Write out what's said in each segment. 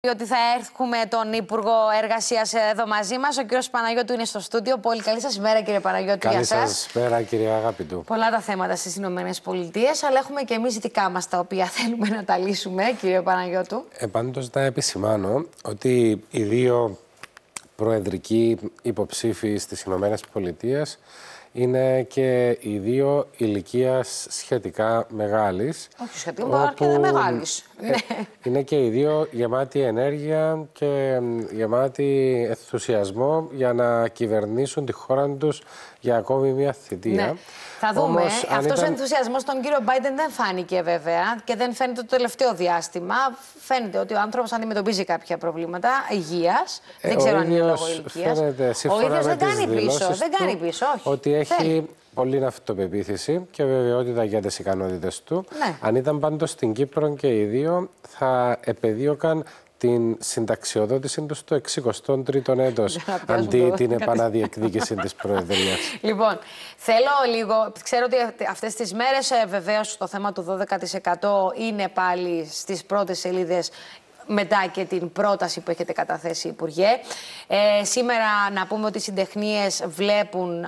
Ότι θα έρχουμε τον Υπουργό Εργασίας εδώ μαζί μας. Ο κύριος Παναγιώτου είναι στο στούντιο. Πολύ καλή σας ημέρα, κύριε Παναγιώτου. Καλή σας ημέρα, κύριε Αγαπητού. Πολλά τα θέματα στις Ηνωμένες Πολιτείες, αλλά έχουμε και εμείς δικά μας τα οποία θέλουμε να τα λύσουμε, κύριε Παναγιώτου. Πάντως, να επισημάνω ότι οι δύο προεδρικοί υποψήφοι στις Ηνωμένες Πολιτείες είναι και οι δύο ηλικίας σχετικά μεγάλης. Όχι σχετικά, αρκετά μεγάλης. Είναι και οι δύο γεμάτοι ενέργεια και γεμάτοι ενθουσιασμό για να κυβερνήσουν τη χώρα τους για ακόμη μια θητεία. Ναι. Θα δούμε. Αυτός ο ενθουσιασμός στον κύριο Μπάιντεν δεν φάνηκε βέβαια και δεν φαίνεται το τελευταίο διάστημα. Φαίνεται ότι ο άνθρωπος αντιμετωπίζει κάποια προβλήματα υγείας. Δεν ξέρω αν είναι λόγω ηλικίας. Ο ίδιος δεν κάνει πίσω. Δεν κάνει πίσω, όχι. Ότι έχει πολλή αυτοπεποίθηση και βεβαιότητα για τις ικανότητες του. Ναι. Αν ήταν πάντως στην Κύπρο και οι δύο, θα επεδίωκαν την συνταξιοδότηση του στο 63ο έτος, αντί την επαναδιεκδίκηση της Προεδρίας. Λοιπόν, θέλω λίγο. Ξέρω ότι αυτές τις μέρες βεβαίως το θέμα του 12% είναι πάλι στις πρώτες σελίδες, μετά και την πρόταση που έχετε καταθέσει, Υπουργέ. Σήμερα να πούμε ότι οι συντεχνίες βλέπουν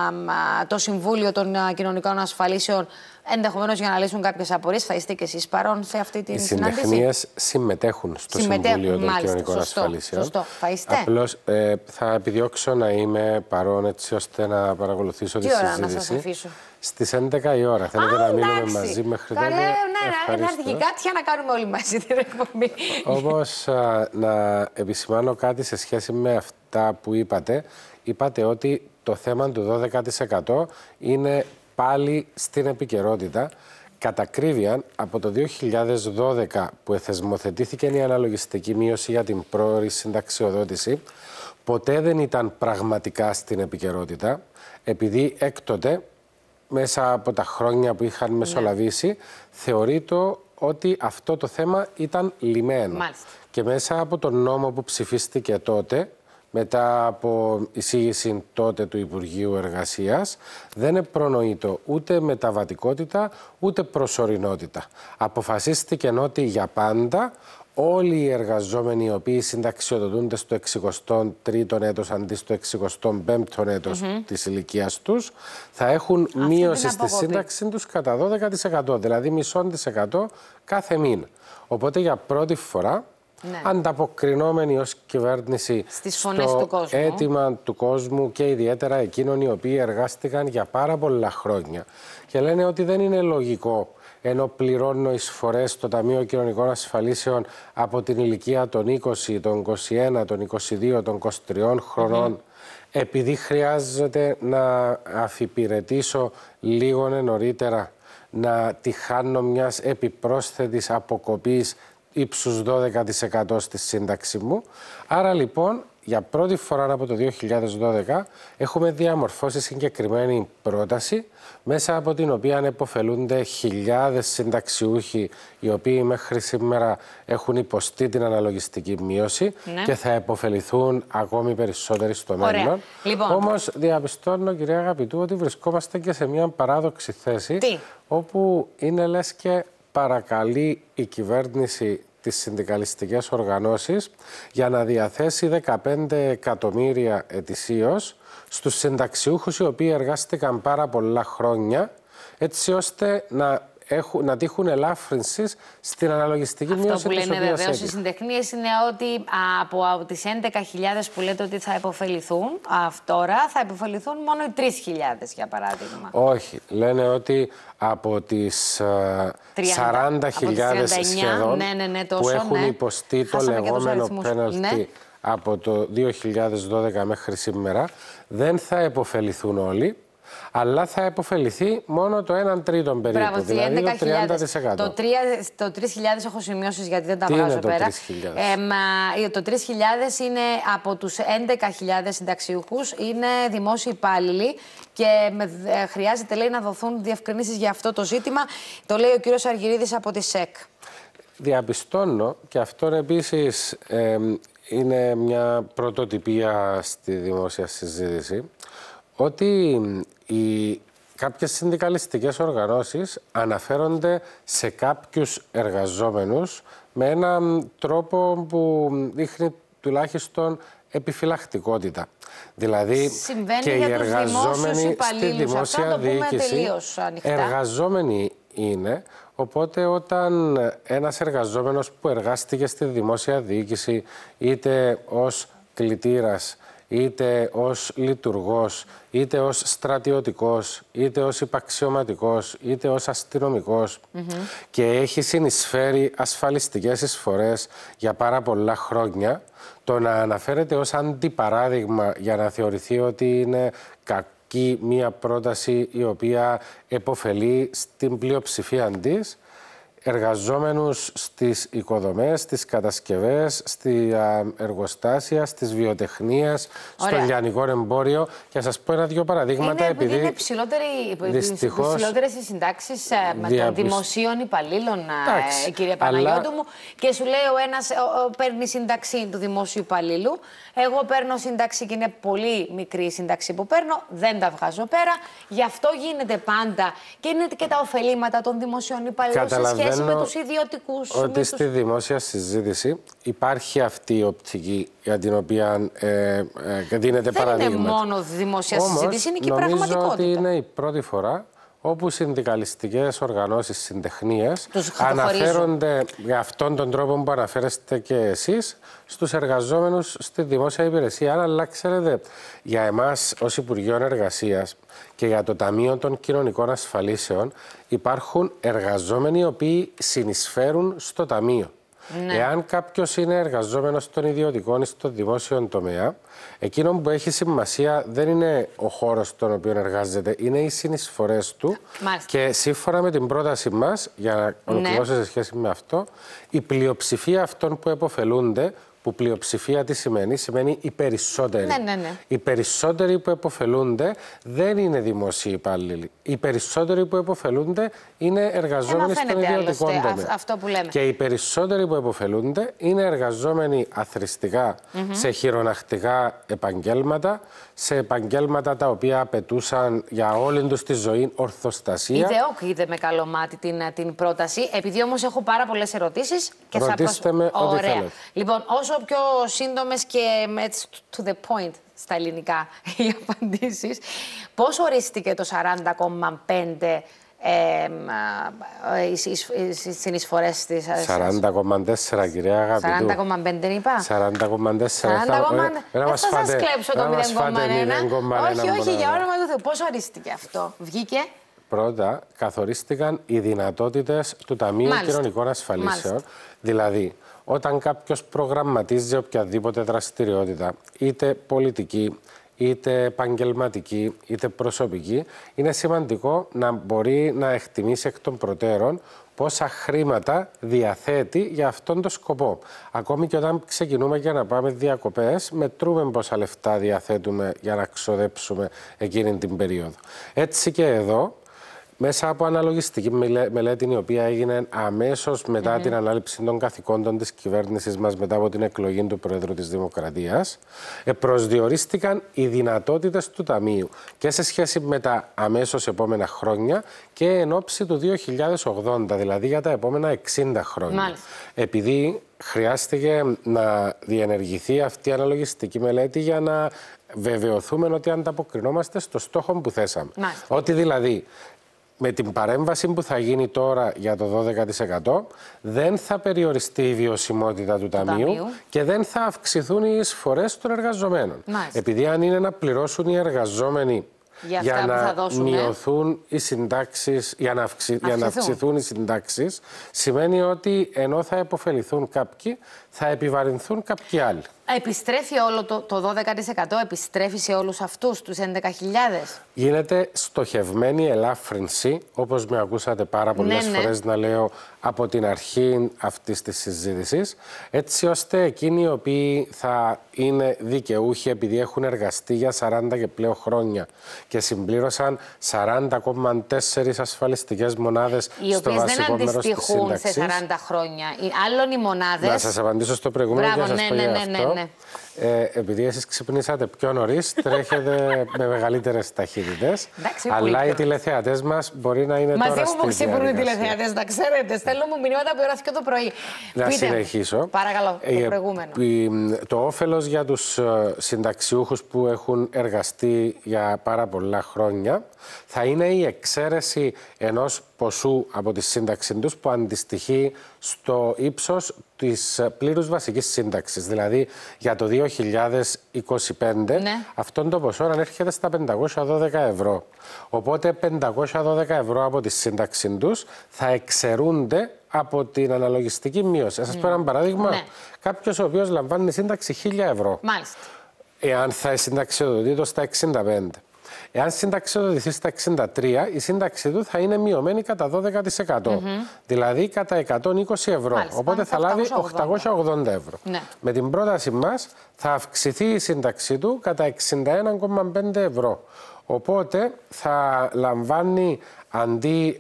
το Συμβούλιο των Κοινωνικών Ασφαλίσεων ενδεχομένως για να λύσουν κάποιες απορίες. Θα είστε και εσείς παρόν σε αυτή τη συνάντηση? Οι συντεχνίες συμμετέχουν στο Συμβούλιο των Κοινωνικών Ασφαλίσεων. Σωστό. Θα είστε? Απλώς θα επιδιώξω να είμαι παρόν έτσι ώστε να παρακολουθήσω τη συζήτηση. Τι ώρα να σας αφήσω? Στις 11 η ώρα. Θέλετε να μείνουμε μαζί μέχρι τότε? Ναι, να έρθει και κάτι να κάνουμε όλοι μαζί την εκπομπή. Όμως να επισημάνω κάτι σε σχέση με αυτά που είπατε. Είπατε ότι το θέμα του 12% είναι πάλι στην επικαιρότητα. Κατά ακρίβεια, από το 2012 που εθεσμοθετήθηκε η αναλογιστική μείωση για την πρόωρη συνταξιοδότηση, ποτέ δεν ήταν πραγματικά στην επικαιρότητα, επειδή έκτοτε, μέσα από τα χρόνια που είχαν μεσολαβήσει, θεωρείται ότι αυτό το θέμα ήταν λυμένο. Μάλιστα. Και μέσα από τον νόμο που ψηφίστηκε τότε, μετά από εισήγηση τότε του Υπουργείου Εργασίας, δεν προνοείται ούτε μεταβατικότητα ούτε προσωρινότητα. Αποφασίστηκε ότι για πάντα όλοι οι εργαζόμενοι οι οποίοι συνταξιοδοτούνται στο 63ο έτος αντί στο 65ο έτος της ηλικίας τους, θα έχουν μείωση στη σύνταξη τους κατά 12%, δηλαδή 0,5% κάθε μήνα. Οπότε για πρώτη φορά, ανταποκρινόμενοι ως κυβέρνηση στο αίτημα του κόσμου και ιδιαίτερα εκείνων οι οποίοι εργάστηκαν για πάρα πολλά χρόνια και λένε ότι δεν είναι λογικό, ενώ πληρώνω εισφορές στο Ταμείο Κοινωνικών Ασφαλίσεων από την ηλικία των 20, των 21, των 22, των 23 χρονών, επειδή χρειάζεται να αφιπηρετήσω λίγο νωρίτερα, να τη χάνω μιας επιπρόσθετης αποκοπής ύψους 12% στη σύνταξη μου. Άρα λοιπόν, για πρώτη φορά από το 2012 έχουμε διαμορφώσει συγκεκριμένη πρόταση, μέσα από την οποία επωφελούνται χιλιάδες συνταξιούχοι οι οποίοι μέχρι σήμερα έχουν υποστεί την αναλογιστική μείωση και θα επωφεληθούν ακόμη περισσότεροι στο μέλλον. Λοιπόν. Όμως διαπιστώνω, κυρία Αγαπητού, ότι βρισκόμαστε και σε μια παράδοξη θέση όπου είναι λες και παρακαλεί η κυβέρνηση τις συνδικαλιστικές οργανώσεις για να διαθέσει 15 εκατομμύρια ετησίως στους συνταξιούχους οι οποίοι εργάστηκαν πάρα πολλά χρόνια, έτσι ώστε να τύχουν ελάφρυνσης στην αναλογιστική μείωση. Αυτό που λένε βεβαίως οι συντεχνίες είναι ότι από τις 11.000 που λέτε ότι θα υποφεληθούν τώρα, θα υποφεληθούν μόνο οι 3.000 για παράδειγμα. Όχι, λένε ότι από τις 40.000 σχεδόν που έχουν υποστεί το λεγόμενο πέναλτι από το 2012 μέχρι σήμερα, δεν θα υποφεληθούν όλοι, αλλά θα επωφεληθεί μόνο το 1/3 περίπου, μπράβο, δηλαδή το 30%. Το 3.000 έχω σημειώσεις γιατί δεν τα βγάζω πέρα. Το 3.000 είναι από τους 11.000 συνταξιούχους, είναι δημόσιοι υπάλληλοι και χρειάζεται, λέει, να δοθούν διευκρινήσεις για αυτό το ζήτημα. Το λέει ο κύριος Αργυρίδης από τη ΣΕΚ. Διαπιστώνω, και αυτό επίσης είναι μια πρωτοτυπία στη δημόσια συζήτηση, ότι κάποιες συνδικαλιστικές οργανώσεις αναφέρονται σε κάποιους εργαζόμενους με έναν τρόπο που δείχνει τουλάχιστον επιφυλακτικότητα. Δηλαδή συμβαίνει και για οι τους εργαζόμενοι στη δημόσια διοίκηση εργαζόμενοι είναι, οπότε όταν ένας εργαζόμενος που εργάστηκε στη δημόσια διοίκηση είτε ως κλητήρας, είτε ως λειτουργός, είτε ως στρατιωτικός, είτε ως υπαξιωματικός, είτε ως αστυνομικός και έχει συνεισφέρει ασφαλιστικές εισφορές για πάρα πολλά χρόνια, το να αναφέρεται ως αντιπαράδειγμα για να θεωρηθεί ότι είναι κακή μία πρόταση η οποία επωφελεί στην πλειοψηφία της εργαζόμενους στις οικοδομές, στις κατασκευές, στη εργοστάσια, στις βιοτεχνίες, στο λιανικό εμπόριο. Και να σας πω ένα-δυο παραδείγματα. Επειδή είναι ψηλότερες οι συντάξεις των δημοσίων υπαλλήλων, κύριε Παναγιώτου μου, και σου λέει ο ένας παίρνει σύνταξη του δημόσιου υπαλλήλου, εγώ παίρνω σύνταξη και είναι πολύ μικρή η σύνταξη που παίρνω, δεν τα βγάζω πέρα. Γι' αυτό γίνεται πάντα και είναι και τα ωφελήματα των δημοσίων υπαλλήλων σε σχέση με τους ιδιωτικούς. Ότι στη δημόσια συζήτηση υπάρχει αυτή η οπτική για την οποία δίνεται παραδείγματα. Δεν είναι μόνο δημόσια συζήτηση, είναι και η Νομίζω πραγματικότητα. ότι είναι η πρώτη φορά όπου συνδικαλιστικές οργανώσεις, συντεχνίες αναφέρονται για αυτόν τον τρόπο που αναφέρεστε και εσείς στους εργαζόμενους στη δημόσια υπηρεσία. Αλλά ξέρετε, για εμάς ως Υπουργείο Εργασίας και για το Ταμείο των Κοινωνικών Ασφαλίσεων υπάρχουν εργαζόμενοι οι οποίοι συνεισφέρουν στο Ταμείο. Ναι. Εάν κάποιος είναι εργαζόμενος στον ιδιωτικό ή στον δημόσιο τομέα, εκείνο που έχει σημασία δεν είναι ο χώρος στον οποίο εργάζεται, είναι οι συνεισφορές του. Μάλιστα. Και σύμφωνα με την πρόταση μας, για να ολοκληρώσω σε σχέση με αυτό, η πλειοψηφία αυτών που επωφελούνται, που πλειοψηφία τι σημαίνει, σημαίνει οι περισσότεροι. Οι περισσότεροι που επωφελούνται δεν είναι δημόσιοι υπάλληλοι. Οι περισσότεροι που επωφελούνται είναι εργαζόμενοι στον ιδιωτικό τομέα. Αυτό που λέμε. Και οι περισσότεροι που επωφελούνται είναι εργαζόμενοι αθροιστικά σε χειρονακτικά επαγγέλματα, σε επαγγέλματα τα οποία απαιτούσαν για όλη τους τη ζωή ορθοστασία. Η ΔΕΟΚ είδε με καλό μάτι την πρόταση. Επειδή όμως έχω πάρα πολλές ερωτήσεις και ρωτήστε με ό,τι θέλετε. Λοιπόν, όσο πιο σύντομες και to the point στα ελληνικά οι απαντήσεις, πώς ορίστηκε το 40,5 συνεισφορές της... 40,4 κυρία Αγαπητού. 40,5 είπα. 40,4. Δεν θα σας κλέψω το 0,1. Όχι, για όνομα του Θεού. Πώς ορίστηκε αυτό? Βγήκε. Πρώτα, καθορίστηκαν οι δυνατότητες του Ταμείου Κοινωνικών Ασφαλίσεων. Δηλαδή, όταν κάποιος προγραμματίζει οποιαδήποτε δραστηριότητα, είτε πολιτική, είτε επαγγελματική, είτε προσωπική, είναι σημαντικό να μπορεί να εκτιμήσει εκ των προτέρων πόσα χρήματα διαθέτει για αυτόν τον σκοπό. Ακόμη και όταν ξεκινούμε για να πάμε διακοπές, μετρούμε πόσα λεφτά διαθέτουμε για να ξοδέψουμε εκείνη την περίοδο. Έτσι και εδώ, μέσα από αναλογιστική μελέτη, η οποία έγινε αμέσως μετά την ανάληψη των καθηκόντων της κυβέρνησης μας, μετά από την εκλογή του Πρόεδρου της Δημοκρατίας, προσδιορίστηκαν οι δυνατότητες του Ταμείου και σε σχέση με τα αμέσως επόμενα χρόνια και εν ώψη του 2080, δηλαδή για τα επόμενα 60 χρόνια. Μάλιστα. Επειδή χρειάστηκε να διενεργηθεί αυτή η αναλογιστική μελέτη για να βεβαιωθούμε ότι ανταποκρινόμαστε στο στόχο που θέσαμε. Μάλιστα. Ότι δηλαδή με την παρέμβαση που θα γίνει τώρα για το 12% δεν θα περιοριστεί η βιωσιμότητα του Ταμείου και δεν θα αυξηθούν οι εισφορές των εργαζομένων. Μάλιστα. Επειδή αν είναι να πληρώσουν οι εργαζόμενοι για να μειωθούν οι συντάξεις, για να αυξηθούν οι συντάξεις, σημαίνει ότι ενώ θα επωφεληθούν κάποιοι, θα επιβαρυνθούν κάποιοι άλλοι. Επιστρέφει όλο το 12%, επιστρέφει σε όλους αυτούς τους 11.000. Γίνεται στοχευμένη ελάφρυνση, όπως με ακούσατε πάρα πολλές φορές να λέω από την αρχή αυτής της συζήτησης, έτσι ώστε εκείνοι οι οποίοι θα είναι δικαιούχοι επειδή έχουν εργαστεί για 40 και πλέον χρόνια και συμπλήρωσαν 40,4 ασφαλιστικές μονάδες στο βασικό μέρος της σύνταξης. Οι οποίες δεν αντιστοιχούν σε 40 χρόνια. Άλλων οι μονάδες. Να σας απαντήσω στο προηγούμενο και να σας πω για αυτό. επειδή εσείς ξυπνήσατε πιο νωρίς, τρέχετε με μεγαλύτερες ταχύτητες. Αλλά οι τηλεθεατές μας μπορεί να είναι τώρα στη διαδικασία. Μαζί μου ξυπνούν οι τηλεθεατές, να ξέρετε. Στέλνω μου μηνύματα από ώρα και το πρωί. Να συνεχίσω. Παρακαλώ, το προηγούμενο. Το όφελος για τους συνταξιούχους που έχουν εργαστεί για πάρα πολλά χρόνια θα είναι η εξαίρεση ενός ποσού από τη σύνταξη τους που αντιστοιχεί στο ύψος της πλήρους βασικής σύνταξης. Δηλαδή για το 2025 αυτόν το ποσό ανέρχεται στα 512 ευρώ. Οπότε 512 ευρώ από τη σύνταξη τους θα εξαιρούνται από την αναλογιστική μείωση. Θα σας πω ένα παράδειγμα. Κάποιος ο οποίος λαμβάνει σύνταξη 1.000 ευρώ. Μάλιστα. Εάν θα συνταξιοδοτεί στα 65. Εάν συνταξιοδοτηθεί στα 63, η σύνταξή του θα είναι μειωμένη κατά 12%. Δηλαδή κατά 120 ευρώ. Μάλιστα, οπότε θα λάβει 880 ευρώ. Ναι. Με την πρόταση μας θα αυξηθεί η σύνταξή του κατά 61,5 ευρώ. Οπότε θα λαμβάνει αντί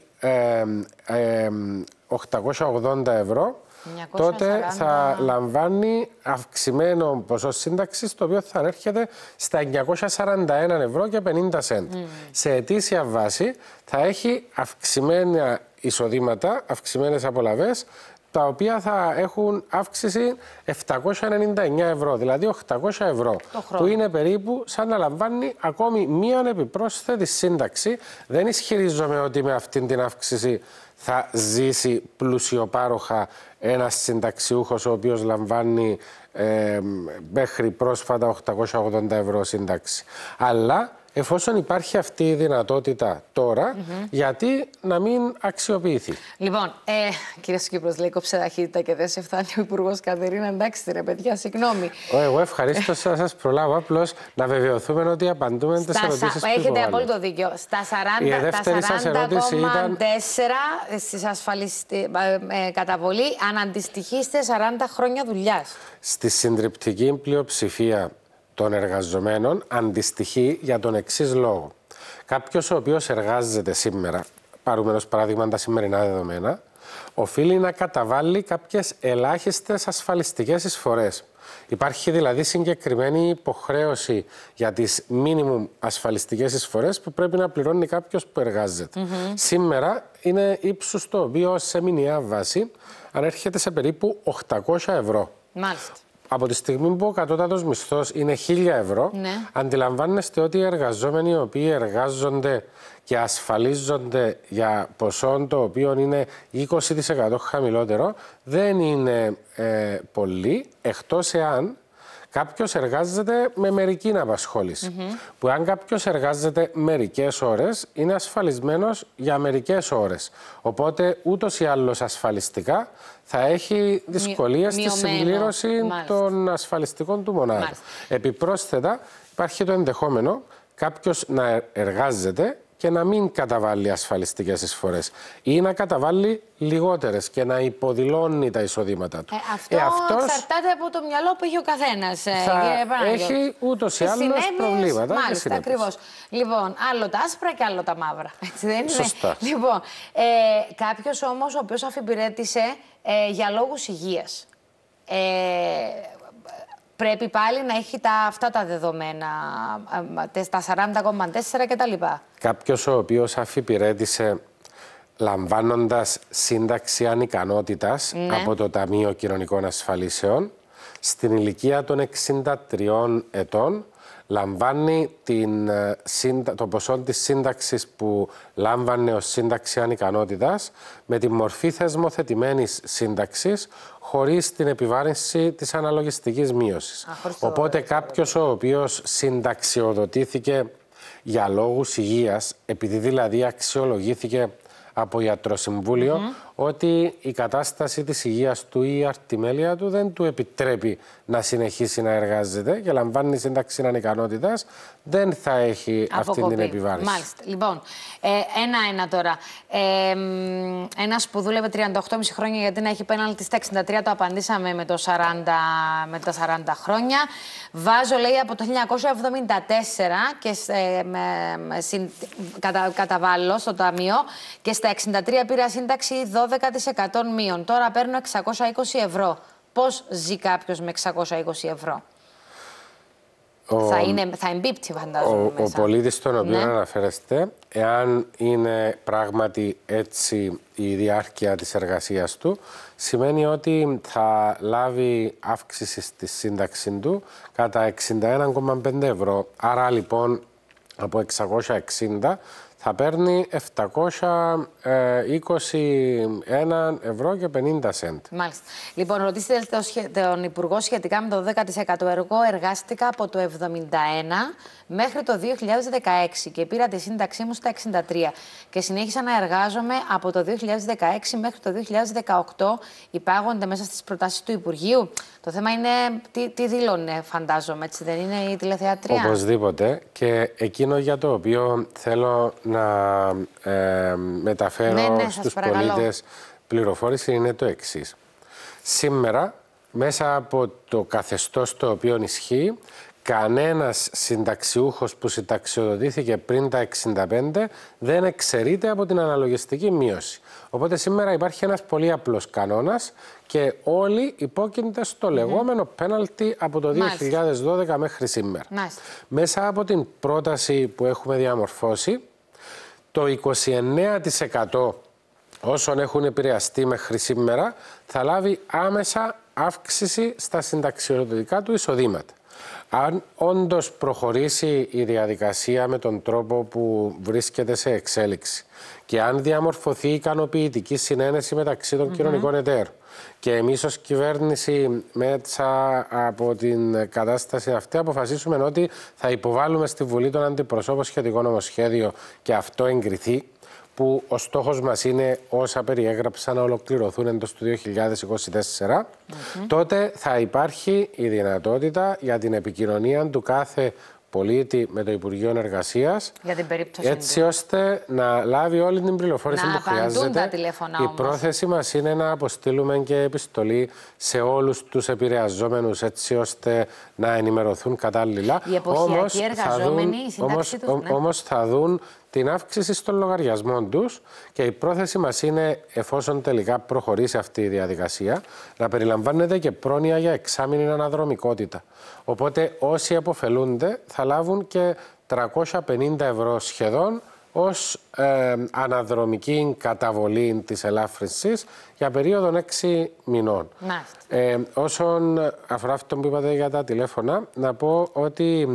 880 ευρώ, 940... τότε θα λαμβάνει αυξημένο ποσό σύνταξης, το οποίο θα ανέρχεται στα 941 ευρώ και 50 σέντ. Σε ετήσια βάση θα έχει αυξημένα εισοδήματα, αυξημένες απολαβές, τα οποία θα έχουν αύξηση 799 ευρώ, δηλαδή 800 ευρώ, που είναι περίπου σαν να λαμβάνει ακόμη μία επιπρόσθετη σύνταξη. Δεν ισχυρίζομαι ότι με αυτή την αύξηση θα ζήσει πλουσιοπάροχα ένας συνταξιούχος ο οποίος λαμβάνει μέχρι πρόσφατα 880 ευρώ σύνταξη. Αλλά εφόσον υπάρχει αυτή η δυνατότητα τώρα, γιατί να μην αξιοποιηθεί. Λοιπόν, κύριε Κύπρος, λέει κόψε ταχύτητα και δεν σε φτάνει ο Υπουργός Κατερίνα. Εντάξει, ρε παιδιά, συγγνώμη. Εγώ ευχαρίστως να σας προλάβω, απλώς να βεβαιωθούμε ότι απαντούμε τις ερωτήσεις που έχετε απόλυτο δίκιο. Στα 40,4 στις καταβολή αναντιστοιχεί σε 40 χρόνια δουλειάς. Στη συντριπτική πλειοψηφία των εργαζομένων αντιστοιχεί για τον εξής λόγο. Κάποιος ο οποίος εργάζεται σήμερα, πάρουμε ως παράδειγμα τα σημερινά δεδομένα, οφείλει να καταβάλει κάποιες ελάχιστες ασφαλιστικές εισφορές. Υπάρχει δηλαδή συγκεκριμένη υποχρέωση για τις μίνιμουμ ασφαλιστικές εισφορές που πρέπει να πληρώνει κάποιος που εργάζεται. Σήμερα είναι ύψους το οποίο σε μηνιαία βάση ανέρχεται σε περίπου 800 ευρώ. Μάλιστα. Από τη στιγμή που ο κατώτατος μισθός είναι 1.000 ευρώ, αντιλαμβάνεστε ότι οι εργαζόμενοι οι οποίοι εργάζονται και ασφαλίζονται για ποσό το οποίο είναι 20% χαμηλότερο, δεν είναι πολλοί, εκτός εάν κάποιος εργάζεται με μερική απασχόληση. Που αν κάποιος εργάζεται μερικές ώρες, είναι ασφαλισμένος για μερικές ώρες. Οπότε ούτως ή άλλως ασφαλιστικά θα έχει δυσκολίες στη συμπλήρωση των ασφαλιστικών του μονάδων. Επιπρόσθετα, υπάρχει το ενδεχόμενο κάποιος να εργάζεται και να μην καταβάλει ασφαλιστικές εισφορές ή να καταβάλει λιγότερες και να υποδηλώνει τα εισοδήματά του. Αυτό εξαρτάται από το μυαλό που έχει ο καθένας. Έχει ούτως ή άλλως προβλήματα. Μάλιστα, ακριβώς. Λοιπόν, άλλο τα άσπρα και άλλο τα μαύρα. Έτσι δεν είναι? Σωστά. Λοιπόν, κάποιος όμως ο οποίος αφιπηρέτησε για λόγους υγείας, πρέπει πάλι να έχει αυτά τα δεδομένα, τα 40,4 κτλ. Κάποιος ο οποίος αφιπηρέτησε λαμβάνοντας σύνταξη ανικανότητας από το Ταμείο Κοινωνικών Ασφαλίσεων, στην ηλικία των 63 ετών λαμβάνει το ποσό της σύνταξης που λάμβανε ως σύνταξη ανικανότητας με τη μορφή θεσμοθετημένης σύνταξης χωρίς την επιβάρυνση της αναλογιστικής μείωσης. Οπότε κάποιος ο οποίος συνταξιοδοτήθηκε για λόγους υγείας, επειδή δηλαδή αξιολογήθηκε από ιατροσυμβούλιο ότι η κατάσταση της υγείας του ή η αρτιμέλεια του δεν του επιτρέπει να συνεχίσει να εργάζεται και λαμβάνει σύνταξη ανικανότητας, δεν θα έχει αυτή την επιβάρυνση. Μάλιστα. Λοιπόν, ένα τώρα. Ένας που δούλευε 38,5 χρόνια γιατί να έχει πέναλτι στα 63, το απαντήσαμε με τα 40 χρόνια. Βάζω, λέει, από το 1974 και καταβάλλω στο ταμείο και στα 63 πήρα σύνταξη 12% μείον. Τώρα παίρνω 620 ευρώ. Πώς ζει κάποιος με 620 ευρώ? Θα εμπίπτει, φαντάζομαι. Ο πολίτης στον οποίο ναι. αναφέρεστε, εάν είναι πράγματι έτσι η διάρκεια της εργασίας του, σημαίνει ότι θα λάβει αύξηση στη σύνταξη του κατά 61,5 ευρώ. Άρα λοιπόν από 660 θα παίρνει 721 ευρώ και 50 σέντ. Μάλιστα. Λοιπόν, ρωτήστε τον Υπουργό σχετικά με το 10%. Εγώ εργάστηκα από το 1971 μέχρι το 2016 και πήρα τη σύνταξή μου στα 63 και συνέχισα να εργάζομαι από το 2016 μέχρι το 2018. Υπάγονται μέσα στις προτάσεις του Υπουργείου. Το θέμα είναι τι δήλωνε, φαντάζομαι, έτσι δεν είναι η τηλεθεατρία? Οπωσδήποτε. Και εκείνο για το οποίο θέλω να μεταφέρω στους πολίτες πληροφόρηση είναι το εξής. Σήμερα, μέσα από το καθεστώς το οποίο ισχύει, κανένας συνταξιούχος που συνταξιοδοτήθηκε πριν τα 65 δεν εξαιρείται από την αναλογιστική μείωση. Οπότε σήμερα υπάρχει ένας πολύ απλός κανόνας και όλοι υπόκεινται στο λεγόμενο πέναλτι από το 2012 μέχρι σήμερα. Μέσα από την πρόταση που έχουμε διαμορφώσει, το 29% όσων έχουν επηρεαστεί μέχρι σήμερα θα λάβει άμεσα αύξηση στα συνταξιοδοτικά του εισοδήματα. Αν όντως προχωρήσει η διαδικασία με τον τρόπο που βρίσκεται σε εξέλιξη και αν διαμορφωθεί ικανοποιητική συνένεση μεταξύ των κοινωνικών εταίρων και εμείς ως κυβέρνηση μέσα από την κατάσταση αυτή αποφασίσουμε ότι θα υποβάλουμε στη Βουλή των Αντιπροσώπων σχετικό νομοσχέδιο και αυτό εγκριθεί, που ο στόχος μας είναι όσα περιέγραψα να ολοκληρωθούν εντός του 2024, τότε θα υπάρχει η δυνατότητα για την επικοινωνία του κάθε πολίτη με το Υπουργείο Εργασίας, έτσι ώστε να λάβει όλη την πληροφόρηση που χρειάζεται. Η πρόθεση μας είναι να αποστείλουμε και επιστολή σε όλους τους επηρεαζόμενους, έτσι ώστε να ενημερωθούν κατάλληλα. Οι εποχιακοί εργαζόμενοι, η σύνταξή τους, όμως θα δουν την αύξηση στον λογαριασμό τους και η πρόθεση μας είναι, εφόσον τελικά προχωρήσει αυτή η διαδικασία, να περιλαμβάνεται και πρόνοια για εξάμηνη αναδρομικότητα. Οπότε όσοι αποφελούνται θα λάβουν και 350 ευρώ σχεδόν ως αναδρομική καταβολή της ελάφρυνσης για περίοδο 6 μηνών. Όσον αφορά αυτό που είπατε για τα τηλέφωνα, να πω ότι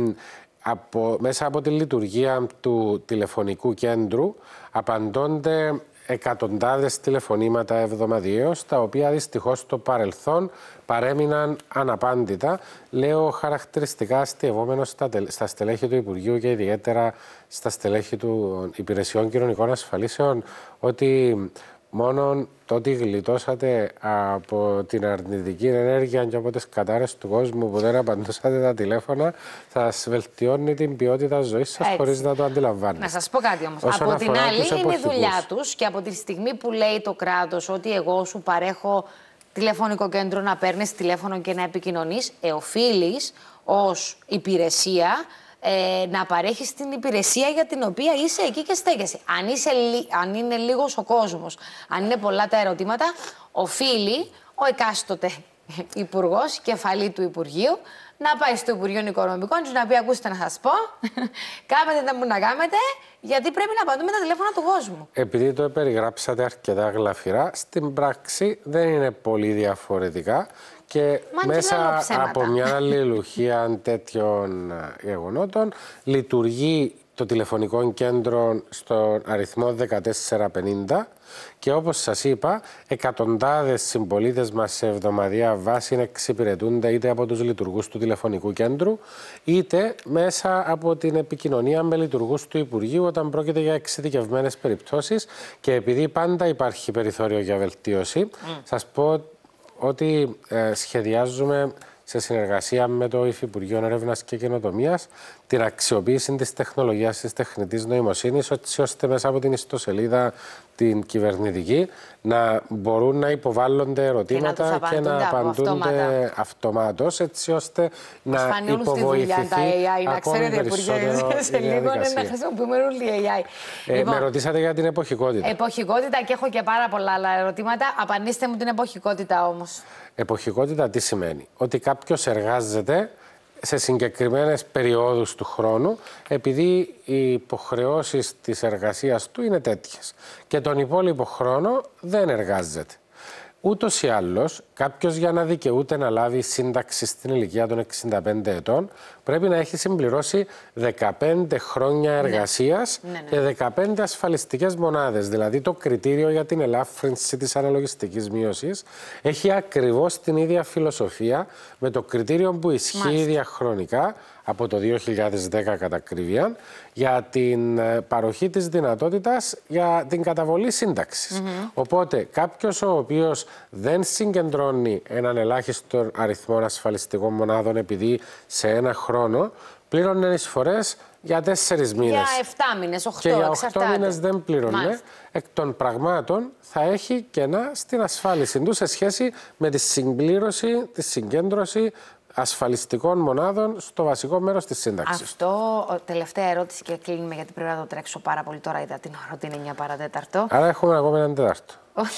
μέσα από τη λειτουργία του τηλεφωνικού κέντρου απαντώνται εκατοντάδες τηλεφωνήματα εβδομαδιαίως, τα οποία δυστυχώς στο παρελθόν παρέμειναν αναπάντητα. Λέω χαρακτηριστικά αστειευόμενο στα στελέχη του Υπουργείου και ιδιαίτερα στα στελέχη των Υπηρεσιών Κοινωνικών Ασφαλίσεων ότι μόνο το ότι γλιτώσατε από την αρνητική ενέργεια και από τις κατάρρες του κόσμου που δεν απαντούσατε τα τηλέφωνα θα σας βελτιώνει την ποιότητα ζωής σας χωρίς να το αντιλαμβάνεστε. Να σας πω κάτι όμως. Από την άλλη είναι η δουλειά τους και από τη στιγμή που λέει το κράτος ότι εγώ σου παρέχω τηλεφωνικό κέντρο να παίρνεις τηλέφωνο και να επικοινωνείς, οφείλεις ως υπηρεσία να παρέχεις την υπηρεσία για την οποία είσαι εκεί και στέκεσαι. Αν είναι λίγος ο κόσμος, αν είναι πολλά τα ερωτήματα, οφείλει ο εκάστοτε υπουργός, κεφαλή του Υπουργείου, να πάει στο Υπουργείο Οικονομικών και να πει: ακούστε να σας πω, κάμετε τα που να κάμετε, γιατί πρέπει να απαντούμε τα τηλέφωνα του κόσμου. Επειδή το περιγράψατε αρκετά γλαφυρά, στην πράξη δεν είναι πολύ διαφορετικά. Και μέσα από μια αλληλουχία τέτοιων γεγονότων λειτουργεί το τηλεφωνικό κέντρο στον αριθμό 1450 και όπως σας είπα, εκατοντάδες συμπολίτες μας σε εβδομαδιαία βάση εξυπηρετούνται είτε από τους λειτουργούς του τηλεφωνικού κέντρου είτε μέσα από την επικοινωνία με λειτουργούς του Υπουργείου όταν πρόκειται για εξειδικευμένες περιπτώσεις και επειδή πάντα υπάρχει περιθώριο για βελτίωση, σας πω ότι σχεδιάζουμε σε συνεργασία με το Υφυπουργείο Έρευνας και Καινοτομίας την αξιοποίηση της τεχνολογίας της τεχνητής νοημοσύνης, έτσι ώστε μέσα από την ιστοσελίδα την κυβερνητική να μπορούν να υποβάλλονται ερωτήματα και να απαντούνται αυτομάτως, έτσι ώστε να υποβοηθηθεί ακόμη περισσότερο σε λίγο να χρησιμοποιούμε όλοι AI. Με ρωτήσατε για την εποχικότητα. Εποχικότητα και έχω και πάρα πολλά άλλα ερωτήματα. Απαντήστε μου την εποχικότητα όμως. Εποχικότητα τι σημαίνει? Ότι κάποιος εργάζεται σε συγκεκριμένες περιόδους του χρόνου, επειδή οι υποχρεώσεις της εργασίας του είναι τέτοιες και τον υπόλοιπο χρόνο δεν εργάζεται. Ούτως ή άλλως, κάποιος για να δικαιούται να λάβει σύνταξη στην ηλικία των 65 ετών πρέπει να έχει συμπληρώσει 15 χρόνια εργασίας και 15 ασφαλιστικές μονάδες. Δηλαδή το κριτήριο για την ελάφρυνση της αναλογιστικής μείωσης έχει ακριβώς την ίδια φιλοσοφία με το κριτήριο που ισχύει διαχρονικά από το 2010 κατά ακρίβεια για την παροχή της δυνατότητας για την καταβολή σύνταξης. Οπότε κάποιος ο οποίος δεν συγκεντρώνει έναν ελάχιστο αριθμό ασφαλιστικών μονάδων επειδή σε ένα χρόνο πλήρωνε εισφορές για 4 μήνες. Για 7 μήνες, 8, και για 8 εξαρτάται. μήνες δεν πλήρωνε. Εκ των πραγμάτων θα έχει κενά στην ασφάλιση του σε σχέση με τη συμπλήρωση, τη συγκέντρωση ασφαλιστικών μονάδων στο βασικό μέρος της σύνταξης. Αυτό, τελευταία ερώτηση και κλείνουμε γιατί πρέπει να το τρέξω πάρα πολύ τώρα. Είδα την ώρα ότι είναι 9 παρατέταρτο. Άρα έχουμε ακόμα έναν τέταρτο.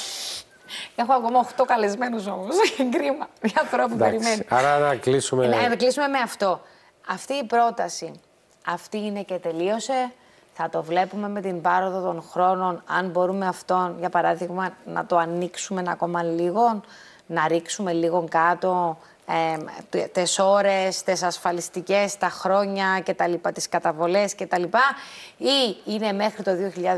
Έχω ακόμα 8 καλεσμένους όμως. Κρίμα. Μια ανθρώπου που περιμένει. Άρα να κλείσουμε. Να κλείσουμε με αυτό. Αυτή η πρόταση, αυτή είναι και τελείωσε. Θα το βλέπουμε με την πάροδο των χρόνων. Αν μπορούμε αυτόν, για παράδειγμα, να το ανοίξουμε ακόμα λίγο, να ρίξουμε λίγο κάτω τις ώρες, τις ασφαλιστικές, τα χρόνια και τα λοιπά, τις καταβολές και τα λοιπά, ή είναι μέχρι το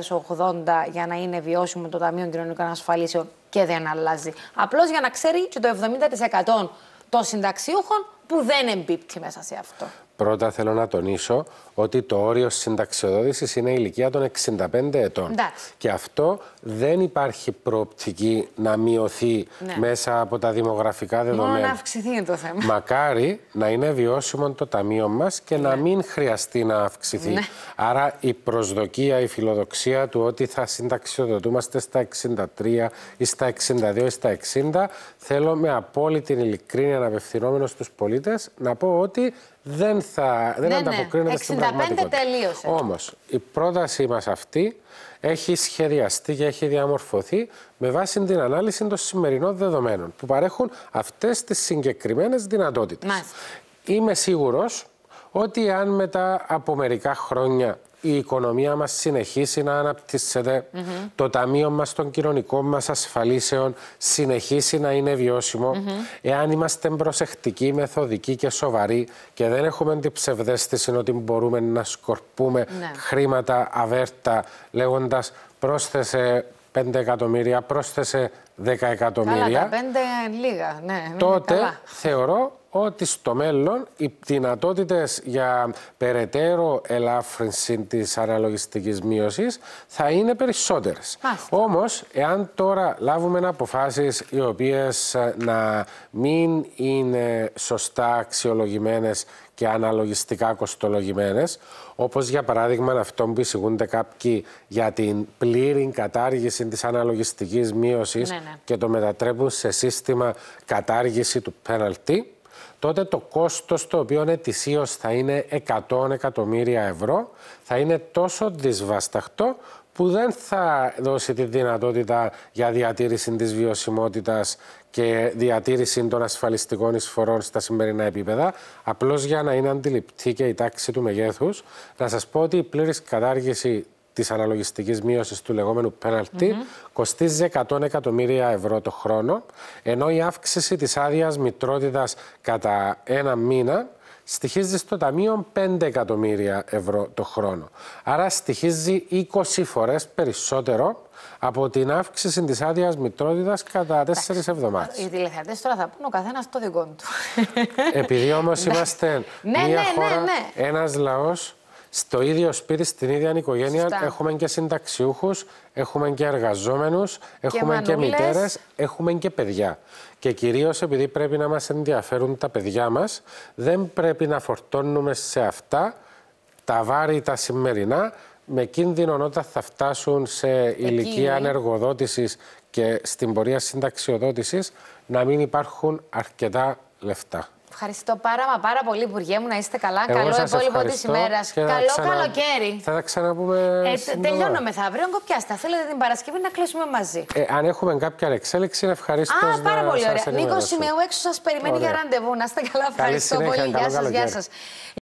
2080 για να είναι βιώσιμο το Ταμείο Κοινωνικών Ασφαλίσεων και δεν αλλάζει. Απλώς για να ξέρει και το 70% των συνταξιούχων που δεν εμπίπτει μέσα σε αυτό. Πρώτα θέλω να τονίσω ότι το όριο συνταξιοδότησης είναι η ηλικία των 65 ετών. Εντάξει. Και αυτό δεν υπάρχει προοπτική να μειωθεί μέσα από τα δημογραφικά δεδομένα. Μόνο να αυξηθεί είναι το θέμα. Μακάρι να είναι βιώσιμο το ταμείο μας και να μην χρειαστεί να αυξηθεί. Άρα η προσδοκία, η φιλοδοξία του ότι θα συνταξιοδοτούμαστε στα 63 ή στα 62 ή στα 60, θέλω με απόλυτη ειλικρίνεια απευθυνόμενο στους πολίτες να πω ότι δεν ανταποκρίνεται στην πραγματικότητα. Τελείωσε. Όμως, η πρότασή μας αυτή έχει σχεδιαστεί και έχει διαμορφωθεί με βάση την ανάλυση των σημερινών δεδομένων που παρέχουν αυτές τις συγκεκριμένες δυνατότητες. Είμαι σίγουρος ότι αν μετά από μερικά χρόνια η οικονομία μας συνεχίσει να αναπτύσσεται, το ταμείο μας των κοινωνικών μας ασφαλίσεων συνεχίσει να είναι βιώσιμο, εάν είμαστε προσεκτικοί, μεθοδικοί και σοβαροί και δεν έχουμε την ψευδαίσθηση ότι μπορούμε να σκορπούμε χρήματα αβέρτα λέγοντας πρόσθεσε 5 εκατομμύρια, πρόσθεσε 10 εκατομμύρια. Καλά, τα 5 λίγα, τότε θεωρώ ότι στο μέλλον οι δυνατότητες για περαιτέρω ελάφρυνση της αναλογιστικής μείωσης θα είναι περισσότερες. Όμως, εάν τώρα λάβουμε αποφάσεις οι οποίες να μην είναι σωστά αξιολογημένες και αναλογιστικά κοστολογημένες, όπως για παράδειγμα αυτό που εισηγούνται κάποιοι για την πλήρη κατάργηση της αναλογιστικής μείωσης και το μετατρέπουν σε σύστημα κατάργηση του πέναλτι, τότε το κόστος το οποίο ετησίως θα είναι 100 εκατομμύρια ευρώ θα είναι τόσο δυσβάσταχτο που δεν θα δώσει τη δυνατότητα για διατήρηση της βιωσιμότητας και διατήρηση των ασφαλιστικών εισφορών στα σημερινά επίπεδα. Απλώς για να είναι αντιληπτή και η τάξη του μεγέθους, να σας πω ότι η πλήρης κατάργηση της αναλογιστικής μείωσης του λεγόμενου πέναλτι κοστίζει 100 εκατομμύρια ευρώ το χρόνο, ενώ η αύξηση της άδειας μητρότητας κατά ένα μήνα στοιχίζει στο ταμείο 5 εκατομμύρια ευρώ το χρόνο. Άρα στοιχίζει 20 φορές περισσότερο από την αύξηση της άδειας μητρότητας κατά 4 εβδομάδες. Οι τηλεθεατές τώρα θα πούν ο καθένας το δικό του. Επειδή όμως είμαστε μια χώρα, ένας λαός, στο ίδιο σπίτι, στην ίδια οικογένεια, έχουμε και συνταξιούχους, έχουμε και εργαζόμενους, έχουμε και μητέρες, έχουμε και παιδιά. Και κυρίως επειδή πρέπει να μας ενδιαφέρουν τα παιδιά μας, δεν πρέπει να φορτώνουμε σε αυτά τα βάρη τα σημερινά, με κίνδυνο όταν θα φτάσουν σε ηλικία ανεργοδότησης και στην πορεία συνταξιοδότησης να μην υπάρχουν αρκετά λεφτά. Ευχαριστώ πάρα πολύ, Υπουργέ μου, να είστε καλά. Εγώ Καλό σας υπόλοιπο τη ευχαριστώ ημέρα. και Καλό καλοκαίρι. Θα τα ξαναπούμε. Τελειώνω μεθαύριο. Κοπιάστε. Θέλετε την Παρασκευή να κλείσουμε μαζί. Αν έχουμε κάποια εξέλιξη, ευχαριστώ. Πάρα πολύ ωραία. Νίκο Σημαίου έξω σας περιμένει για ραντεβού. Να είστε καλά. Ευχαριστώ πολύ. Γεια σας.